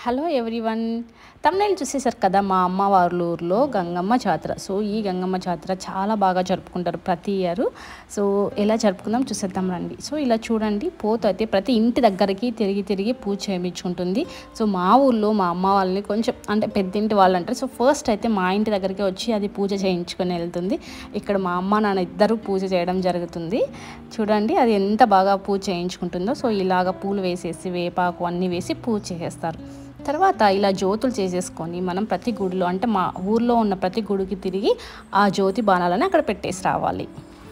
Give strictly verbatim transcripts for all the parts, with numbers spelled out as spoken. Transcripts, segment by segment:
Hello everyone, thumbnail చూసేసారు కదా. మా అమ్మ వాళ్ళ ఊర్లో గంగమ్మ జాతర. సో ఈ గంగమ్మ జాతర చాలా బాగా జరుపుకుంటారు ప్రతి ఇయర్. సో ఎలా జరుపుకుందాం చూసేద్దాం రండి. సో ఇలా చూడండి, పోత అయితే ప్రతి ఇంటి దగ్గరికి తిరిగి తిరిగి పూజ చేయించుకుంటుంది. సో మా ఊర్లో మా అమ్మ వాళ్ళని కొంచెం అంటే పెద్దింటి వాళ్ళు అంటారు. సో ఫస్ట్ అయితే మా ఇంటి దగ్గరికి వచ్చి అది పూజ చేయించుకొని వెళ్తుంది. ఇక్కడ మా అమ్మ నాన్న ఇద్దరు పూజ చేయడం జరుగుతుంది. చూడండి అది ఎంత బాగా పూజ చేయించుకుంటుందో. సో ఇలాగ పూలు వేసేసి వేపాకు అన్నీ వేసి పూజ చేసేస్తారు. తర్వాత ఇలా జ్యోతులు చేసేసుకొని మనం ప్రతి గుడిలో అంటే మా ఊర్లో ఉన్న ప్రతి గుడికి తిరిగి ఆ జ్యోతి బాణాలని అక్కడ పెట్టేసి రావాలి.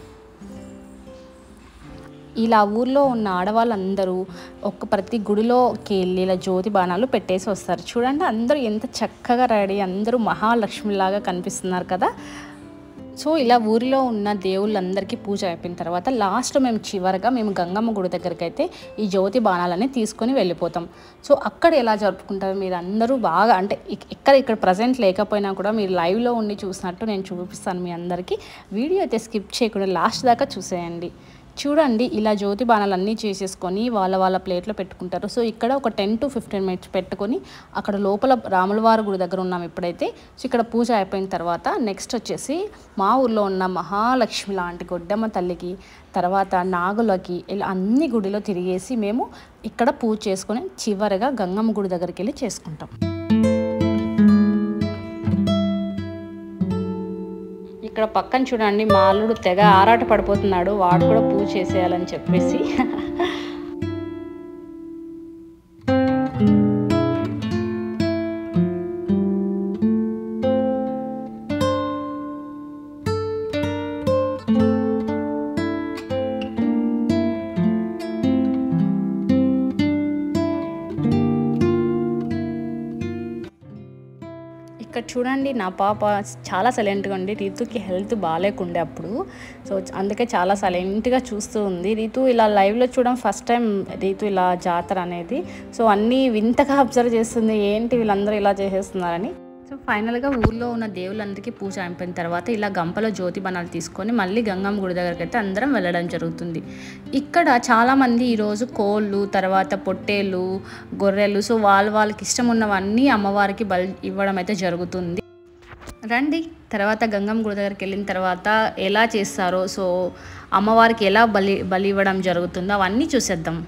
ఇలా ఊర్లో ఉన్న ఆడవాళ్ళందరూ ఒక్క ప్రతి గుడిలోకి వెళ్ళి ఇలా జ్యోతి బాణాలు పెట్టేసి వస్తారు. చూడండి అందరూ ఎంత చక్కగా రెడీ, అందరూ మహాలక్ష్మిలాగా కనిపిస్తున్నారు కదా. సో ఇలా ఊరిలో ఉన్న దేవుళ్ళందరికీ పూజ అయిపోయిన తర్వాత లాస్ట్లో మేము చివరిగా మేము గంగమ్మ గుడి దగ్గరికి అయితే ఈ జ్యోతి బాణాలని తీసుకొని వెళ్ళిపోతాం. సో అక్కడ ఎలా జరుపుకుంటారు మీరు అందరూ బాగా అంటే ఇక్కడ ఇక్కడ ప్రజెంట్ లేకపోయినా కూడా మీరు లైవ్లో ఉండి చూసినట్టు నేను చూపిస్తాను మీ అందరికీ. వీడియో అయితే స్కిప్ చేయకుండా లాస్ట్ దాకా చూసేయండి. చూడండి ఇలా జ్యోతి బాణాలు అన్నీ చేసేసుకొని వాళ్ళ వాళ్ళ ప్లేట్లో పెట్టుకుంటారు. సో ఇక్కడ ఒక టెన్ టు ఫిఫ్టీన్ మినిట్స్ పెట్టుకొని అక్కడ లోపల రాములవారి గుడి దగ్గర ఉన్నాం ఇప్పుడైతే. సో ఇక్కడ పూజ అయిపోయిన తర్వాత నెక్స్ట్ వచ్చేసి మా ఊర్లో ఉన్న మహాలక్ష్మి లాంటి గొడ్డమ్మ తల్లికి, తర్వాత నాగులకి ఇలా అన్ని గుడిలో తిరిగేసి మేము ఇక్కడ పూజ చేసుకొని చివరిగా గంగమ్మ గుడి దగ్గరికి వెళ్ళి చేసుకుంటాం. ఇక్కడ పక్కన చూడండి మా అల్లుడు తెగ ఆరాట పడిపోతున్నాడు, వాడు కూడా పూజ చేసేయాలని చెప్పేసి. ఇక్కడ చూడండి నా పాప చాలా సైలెంట్గా ఉంది. రీతుకి హెల్త్ బాగాలేకుండే అప్పుడు, సో అందుకే చాలా సైలెంట్గా చూస్తూ ఉంది. రీతు ఇలా లైవ్లో చూడడం ఫస్ట్ టైం రీతు ఇలా జాతర అనేది. సో అన్నీ వింతగా అబ్జర్వ్ చేస్తుంది, ఏంటి వీళ్ళందరూ ఇలా చేసేస్తున్నారని. సో ఫైనల్గా ఊర్లో ఉన్న దేవుళ్ళందరికీ పూజ అయిపోయిన తర్వాత ఇలా గంపలో జ్యోతి బాణాలు తీసుకొని మళ్ళీ గంగమ్మ గుడి దగ్గరికి అయితే అందరం వెళ్ళడం జరుగుతుంది. ఇక్కడ చాలామంది ఈరోజు కోళ్ళు, తర్వాత పొట్టేళ్ళు, గొర్రెలు, సో వాళ్ళ వాళ్ళకి ఇష్టం ఉన్నవన్నీ అమ్మవారికి బలి ఇవ్వడం అయితే జరుగుతుంది. రండి తర్వాత గంగమ్మ గుడి దగ్గరికి వెళ్ళిన తర్వాత ఎలా చేస్తారో, సో అమ్మవారికి ఎలా బలి బలి ఇవ్వడం జరుగుతుందో అవన్నీ చూసేద్దాం.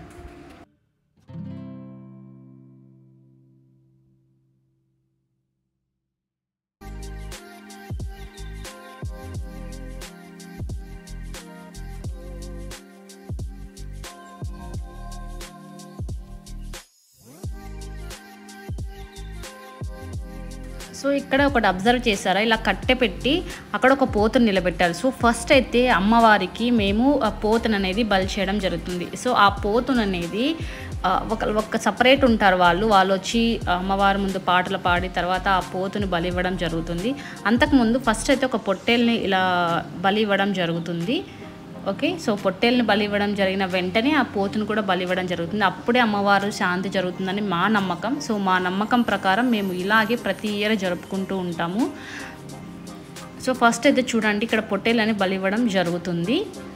సో ఇక్కడ ఒకటి అబ్జర్వ్ చేశారా, ఇలా కట్టె పెట్టి అక్కడ ఒక పోతును నిలబెట్టారు. సో ఫస్ట్ అయితే అమ్మవారికి మేము ఆ పోతును అనేది బలి చేయడం జరుగుతుంది. సో ఆ పోతును అనేది ఒక ఒక సపరేట్ ఉంటారు వాళ్ళు వాళ్ళు వచ్చి అమ్మవారి ముందు పాటలు పాడి తర్వాత ఆ పోతుని బలి ఇవ్వడం జరుగుతుంది. అంతకుముందు ఫస్ట్ అయితే ఒక పొట్టేల్ని ఇలా బలి ఇవ్వడం జరుగుతుంది. ఓకే, సో పొట్టేల్ని బలి ఇవ్వడం జరిగిన వెంటనే ఆ పోతును కూడా బలి ఇవ్వడం జరుగుతుంది. అప్పుడే అమ్మవారు శాంతి జరుగుతుందని మా నమ్మకం. సో మా నమ్మకం ప్రకారం మేము ఇలాగే ప్రతి ఇయర్ జరుపుకుంటూ ఉంటాము. సో ఫస్ట్ అయితే చూడండి ఇక్కడ పొట్టేళ్ళని బలి ఇవ్వడం జరుగుతుంది.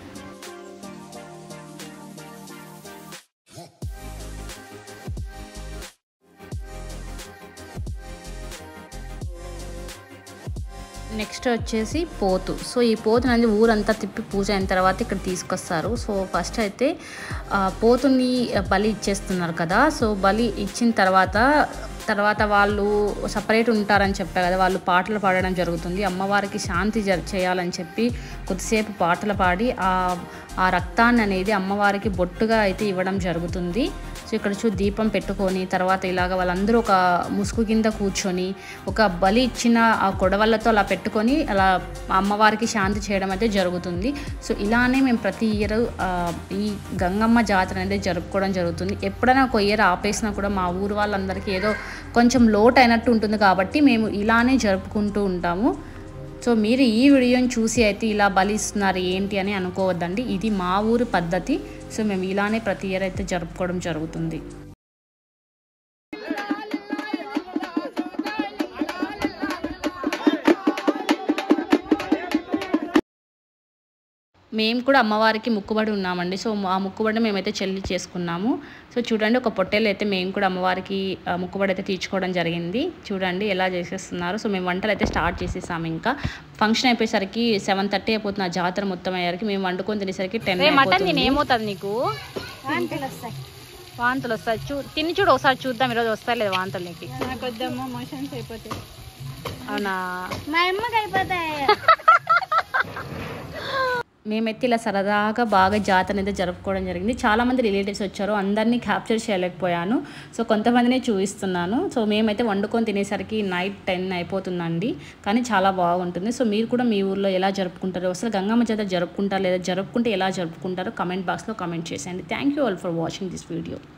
నెక్స్ట్ వచ్చేసి పోతు. సో ఈ పోతుని అనేది ఊరంతా తిప్పి పూజ అయిన తర్వాత ఇక్కడ తీసుకొస్తారు. సో ఫస్ట్ అయితే పోతుని బలి ఇచ్చేస్తున్నారు కదా. సో బలి ఇచ్చిన తర్వాత తర్వాత వాళ్ళు సపరేట్ ఉంటారని చెప్పారు కదా, వాళ్ళు పాటలు పాడడం జరుగుతుంది. అమ్మవారికి శాంతి జ చేయాలని చెప్పి కొద్దిసేపు పాటలు పాడి ఆ ఆ రక్తాన్ని అనేది అమ్మవారికి బొట్టుగా అయితే ఇవ్వడం జరుగుతుంది. సో ఇక్కడ చూ దీపం పెట్టుకొని తర్వాత ఇలాగ వాళ్ళందరూ ఒక ముసుగు కింద కూర్చొని ఒక బలి ఇచ్చిన ఆ కొడవళ్ళతో అలా పెట్టుకొని అలా అమ్మవారికి శాంతి చేయడం అయితే జరుగుతుంది. సో ఇలానే మేము ప్రతి ఇయర్ ఈ గంగమ్మ జాతర అనేది జరుపుకోవడం జరుగుతుంది. ఎప్పుడైనా ఒక ఇయర్ ఆపేసినా కూడా మా ఊరు వాళ్ళందరికీ ఏదో కొంచెం లోటు అయినట్టు ఉంటుంది కాబట్టి మేము ఇలానే జరుపుకుంటూ ఉంటాము. సో మీరు ఈ వీడియోని చూసి అయితే ఇలా బలి ఇస్తున్నారు ఏంటి అని అనుకోవద్దండి, ఇది మా ఊరి పద్ధతి. సో మేము ఇలానే ప్రతి ఇయర్ అయితే జరుపుకోవడం జరుగుతుంది. మేము కూడా అమ్మవారికి ముక్కుబడి ఉన్నామండి. సో ఆ ముక్కుబడి మేమైతే చెల్లి చేసుకున్నాము. సో చూడండి, ఒక పొట్టేలు అయితే మేము కూడా అమ్మవారికి ముక్కుబడి అయితే తీర్చుకోవడం జరిగింది. చూడండి ఎలా చేసేస్తున్నారు. సో మేము వంటలు అయితే స్టార్ట్ చేసేసాము. ఇంకా ఫంక్షన్ అయిపోయేసరికి సెవెన్ థర్టీ అయిపోతుంది. ఆ జాతర మొత్తం అయ్యారికి మేము వండుకొని తినేసరికి టెన్ అయిపోతుంది. ఏమవుతుంది నీకు? వాంతులు వస్తాయి. వాంతులు వస్తాయి. చూ తిని చూడు ఒకసారి, చూద్దాం ఈరోజు వస్తాయి లేదు వాంతులు నీకు. నాకొద్దమ్మా, మోషన్స్ అయిపోతాయి. అవునా? మా అమ్మకి అయిపోతాయి. మేమైతే ఇలా సరదాగా బాగా జాతర అయితే జరుపుకోవడం జరిగింది. చాలామంది రిలేటివ్స్ వచ్చారు, అందరినీ క్యాప్చర్ చేయలేకపోయాను. సో కొంతమందినే చూపిస్తున్నాను. సో మేమైతే వండుకొని తినేసరికి నైట్ టెన్ అయిపోతుందండి. కానీ చాలా బాగుంటుంది. సో మీరు కూడా మీ ఊర్లో ఎలా జరుపుకుంటారు, అసలు గంగమ్మ జాతర జరుపుకుంటారు లేదా జరుపుకుంటే ఎలా జరుపుకుంటారో కమెంట్ బాక్స్లో కమెంట్ చేసేయండి. Thank you all for watching this video.